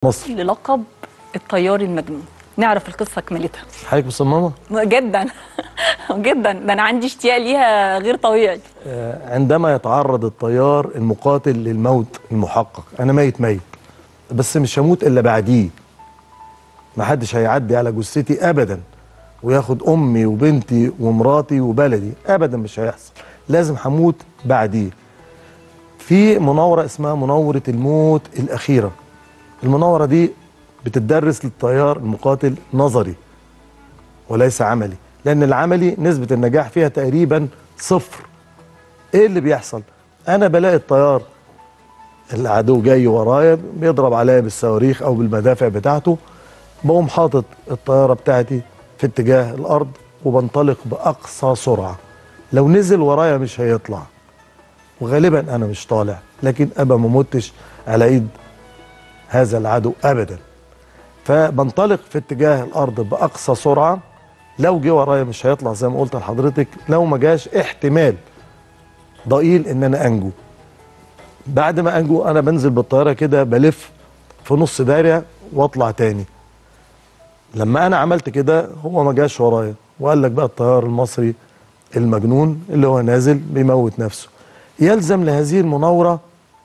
مصر للقب الطيار المجنون. نعرف القصه كملتها. حضرتك مصممه؟ جدا جدا، ده انا عندي اشتياق ليها غير طبيعي. عندما يتعرض الطيار المقاتل للموت المحقق، انا ميت بس مش هموت الا بعديه. محدش هيعدي على جثتي ابدا وياخد امي وبنتي ومراتي وبلدي، ابدا مش هيحصل، لازم هموت بعديه. في مناوره اسمها مناوره الموت الاخيره. المناوره دي بتدرس للطيار المقاتل نظري وليس عملي، لان العملي نسبه النجاح فيها تقريبا صفر. ايه اللي بيحصل؟ انا بلاقي الطيار العدو جاي ورايا بيضرب عليا بالصواريخ او بالمدافع بتاعته، بقوم حاطط الطياره بتاعتي في اتجاه الارض وبنطلق باقصى سرعه. لو نزل ورايا مش هيطلع، وغالبا انا مش طالع، لكن ابقى ما متش على ايد هذا العدو ابدا. فبنطلق في اتجاه الارض باقصى سرعه. لو جه ورايا مش هيطلع زي ما قلت لحضرتك، لو ما جاش احتمال ضئيل ان انا انجو. بعد ما انجو انا بنزل بالطياره كده، بلف في نص دايره واطلع تاني. لما انا عملت كده هو ما جاش ورايا، وقال لك بقى الطيار المصري المجنون اللي هو نازل بيموت نفسه. يلزم لهذه المناوره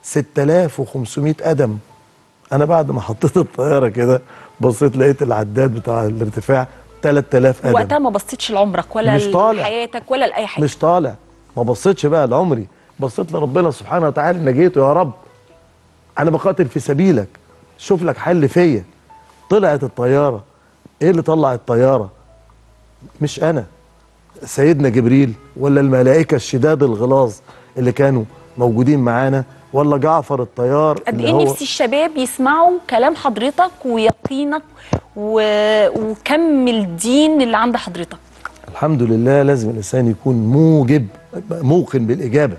6500 قدم. انا بعد ما حطيت الطياره كده بصيت لقيت العداد بتاع الارتفاع 3000 قدم. وقتها ما بصيتش لعمرك ولا لحياتك ولا لاي حاجه؟ مش طالع، ما بصيتش بقى لعمري، بصيت لربنا سبحانه وتعالى. نجيته يا رب، انا بقاتل في سبيلك، شوف لك حل فيا. طلعت الطياره. ايه اللي طلع الطياره؟ مش انا، سيدنا جبريل ولا الملائكه الشداد الغلاظ اللي كانوا موجودين معانا، ولا جعفر الطيار. قد ايه نفسي الشباب يسمعوا كلام حضرتك ويقينك وكم الدين اللي عند حضرتك. الحمد لله، لازم الانسان يكون موقن بالاجابه،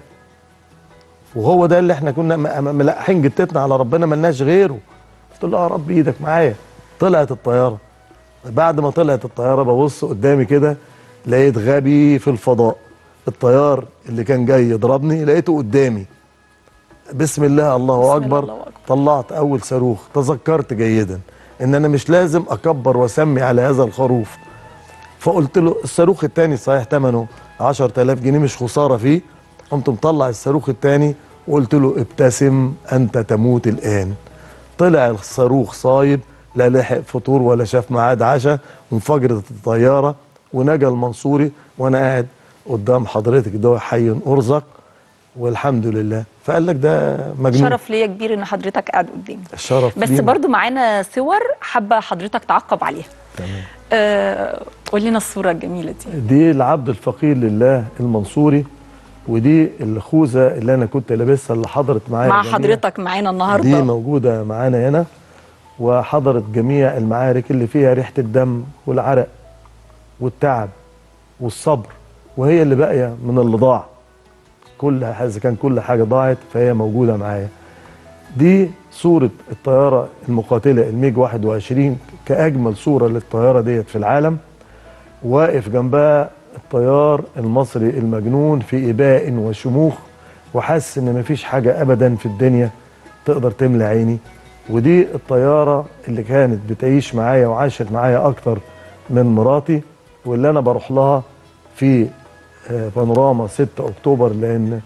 وهو ده اللي احنا كنا ملقحين جتتنا على ربنا، ملناش غيره. قلت له يا رب ايدك معايا. طلعت الطياره. بعد ما طلعت الطياره ببص قدامي كده، لقيت غبي في الفضاء. الطيار اللي كان جاي يضربني لقيته قدامي. بسم الله الله اكبر. طلعت اول صاروخ. تذكرت جيدا ان انا مش لازم اكبر واسمي على هذا الخروف، فقلت له الصاروخ الثاني صحيح ثمنه 10000 جنيه، مش خساره فيه. قمت مطلع الصاروخ الثاني وقلت له ابتسم انت تموت الان. طلع الصاروخ صايب، لا لحق فطور ولا شاف ميعاد عشاء، وانفجرت الطياره ونجا المنصوري وانا قاعد قدام حضرتك ده حي ارزق والحمد لله. فقال لك ده مجنون. شرف ليا كبير ان حضرتك قاعد قدامي. الشرف بس لينا. برضو معانا صور حابه حضرتك تعقب عليها. تمام. قول لنا الصوره الجميله دي العبد الفقير لله المنصوري، ودي الخوذه اللي انا كنت لابسها اللي حضرت معايا مع حضرتك معانا النهارده. دي موجوده معانا هنا، وحضرت جميع المعارك اللي فيها ريحه الدم والعرق والتعب والصبر، وهي اللي باقيه من اللي ضاع. اذا كان كل حاجه ضاعت فهي موجوده معايا. دي صوره الطياره المقاتله الميج 21 كاجمل صوره للطياره ديت في العالم. واقف جنبها الطيار المصري المجنون في إباء وشموخ، وحاسس ان مفيش حاجه ابدا في الدنيا تقدر تملى عيني. ودي الطياره اللي كانت بتعيش معايا وعاشت معايا اكتر من مراتي، واللي انا بروح لها في بانوراما 6 اكتوبر، لان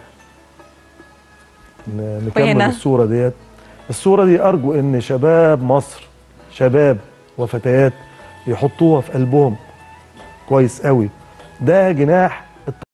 نكمل الصوره ديت. الصوره دي ارجو ان شباب مصر، شباب وفتيات، يحطوها في قلبهم كويس قوي. ده جناح